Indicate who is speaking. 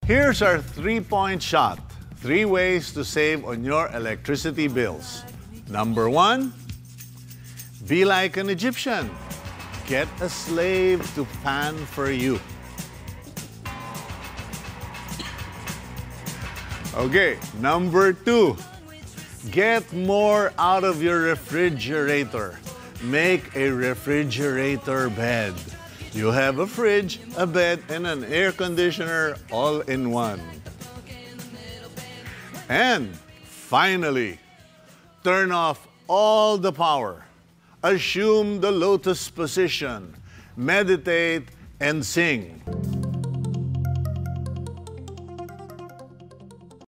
Speaker 1: Here's our 3-point shot. 3 ways to save on your electricity bills. Number 1, be like an Egyptian. Get a slave to fan for you. Okay, number 2, get more out of your refrigerator. Make a refrigerator bed. You have a fridge, a bed, and an air conditioner all in one. And finally, turn off all the power. Assume the lotus position. Meditate and sing.